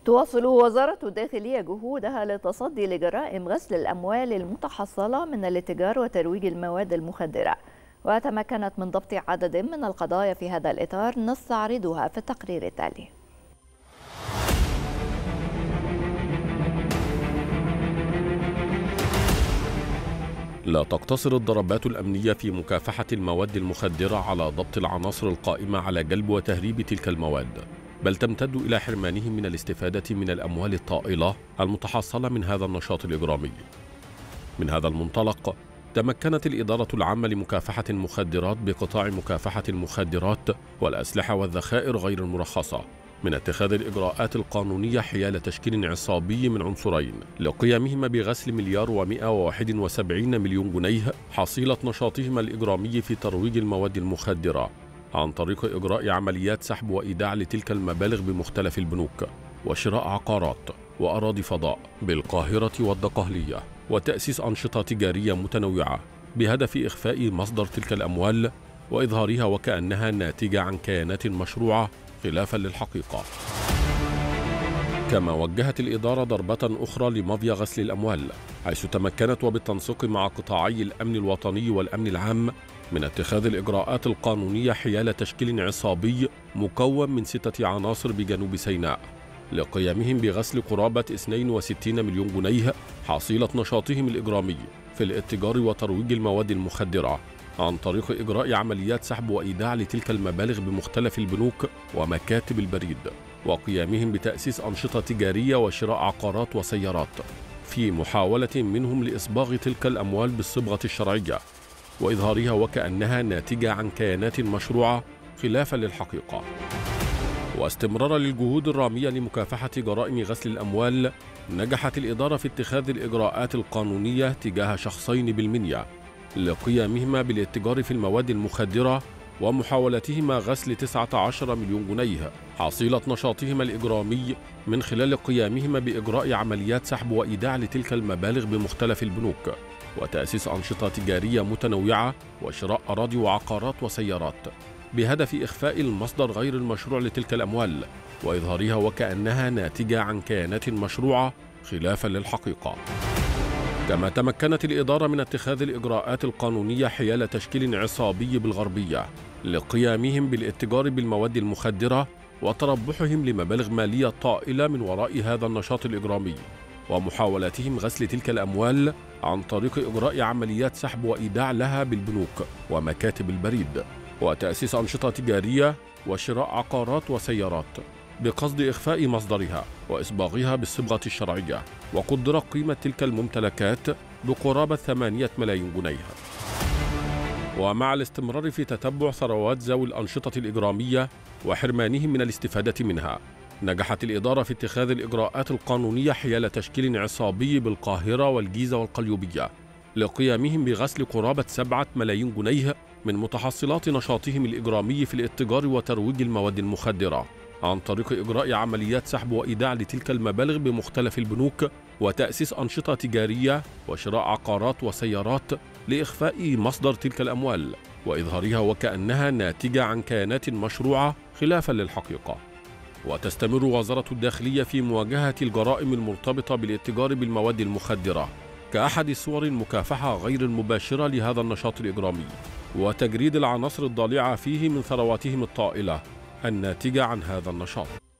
تواصل وزارة الداخلية جهودها للتصدي لجرائم غسل الأموال المتحصلة من الاتجار وترويج المواد المخدرة، وتمكنت من ضبط عدد من القضايا في هذا الإطار نستعرضها في التقرير التالي. لا تقتصر الضربات الأمنية في مكافحة المواد المخدرة على ضبط العناصر القائمة على جلب وتهريب تلك المواد، بل تمتد إلى حرمانهم من الاستفادة من الأموال الطائلة المتحصلة من هذا النشاط الإجرامي. من هذا المنطلق، تمكنت الإدارة العامة لمكافحة المخدرات بقطاع مكافحة المخدرات والأسلحة والذخائر غير المرخصة من اتخاذ الإجراءات القانونية حيال تشكيل عصابي من عنصرين لقيامهما بغسل 1,171 مليون جنيه حصيلة نشاطهما الإجرامي في ترويج المواد المخدرة، عن طريق إجراء عمليات سحب وإيداع لتلك المبالغ بمختلف البنوك، وشراء عقارات وأراضي فضاء بالقاهرة والدقهلية، وتأسيس أنشطة تجارية متنوعة بهدف إخفاء مصدر تلك الأموال وإظهارها وكأنها ناتجة عن كيانات مشروعة خلافا للحقيقة. كما وجهت الإدارة ضربة أخرى لمافيا غسل الأموال، حيث تمكنت وبالتنسيق مع قطاعي الأمن الوطني والأمن العام من اتخاذ الإجراءات القانونية حيال تشكيل عصابي مكون من 6 عناصر بجنوب سيناء لقيامهم بغسل قرابة 62 مليون جنيه حصيلة نشاطهم الإجرامي في الاتجار وترويج المواد المخدرة، عن طريق إجراء عمليات سحب وإيداع لتلك المبالغ بمختلف البنوك ومكاتب البريد، وقيامهم بتأسيس أنشطة تجارية وشراء عقارات وسيارات في محاولة منهم لإصباغ تلك الأموال بالصبغة الشرعية وإظهارها وكأنها ناتجة عن كيانات مشروعة خلافا للحقيقة. واستمرارا للجهود الرامية لمكافحة جرائم غسل الأموال، نجحت الإدارة في اتخاذ الإجراءات القانونية تجاه شخصين بالمنيا لقيامهما بالاتجار في المواد المخدرة ومحاولتهما غسل 19 مليون جنيه حصيلة نشاطهما الإجرامي من خلال قيامهما بإجراء عمليات سحب وإيداع لتلك المبالغ بمختلف البنوك، وتأسيس أنشطة تجارية متنوعة وشراء أراضي وعقارات وسيارات بهدف إخفاء المصدر غير المشروع لتلك الأموال وإظهارها وكأنها ناتجة عن كيانات مشروعة خلافا للحقيقة. كما تمكنت الإدارة من اتخاذ الإجراءات القانونية حيال تشكيل عصابي بالغربية لقيامهم بالاتجار بالمواد المخدرة وتربحهم لمبالغ مالية طائلة من وراء هذا النشاط الإجرامي، ومحاولتهم غسل تلك الأموال عن طريق إجراء عمليات سحب وإيداع لها بالبنوك ومكاتب البريد، وتأسيس أنشطة تجارية وشراء عقارات وسيارات بقصد إخفاء مصدرها وإصباغها بالصبغة الشرعية، وقدر قيمة تلك الممتلكات بقرابة 8 ملايين جنيه. ومع الاستمرار في تتبع ثروات ذوي الأنشطة الإجرامية وحرمانهم من الاستفادة منها، نجحت الإدارة في اتخاذ الإجراءات القانونية حيال تشكيل عصابي بالقاهرة والجيزة والقليوبية لقيامهم بغسل قرابة 7 ملايين جنيه من متحصلات نشاطهم الإجرامي في الاتجار وترويج المواد المخدرة، عن طريق إجراء عمليات سحب وإيداع لتلك المبالغ بمختلف البنوك وتأسيس أنشطة تجارية وشراء عقارات وسيارات لإخفاء مصدر تلك الأموال وإظهارها وكأنها ناتجة عن كيانات مشروعة خلافا للحقيقة. وتستمر وزارة الداخلية في مواجهة الجرائم المرتبطة بالاتجار بالمواد المخدرة كأحد صور المكافحة غير المباشرة لهذا النشاط الإجرامي، وتجريد العناصر الضالعة فيه من ثرواتهم الطائلة الناتجة عن هذا النشاط.